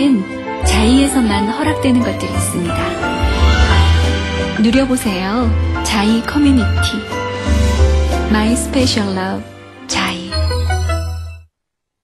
사랑은 자이에서만 허락되는 것들이 있습니다. 누려보세요. 자이 커뮤니티. My Special Love.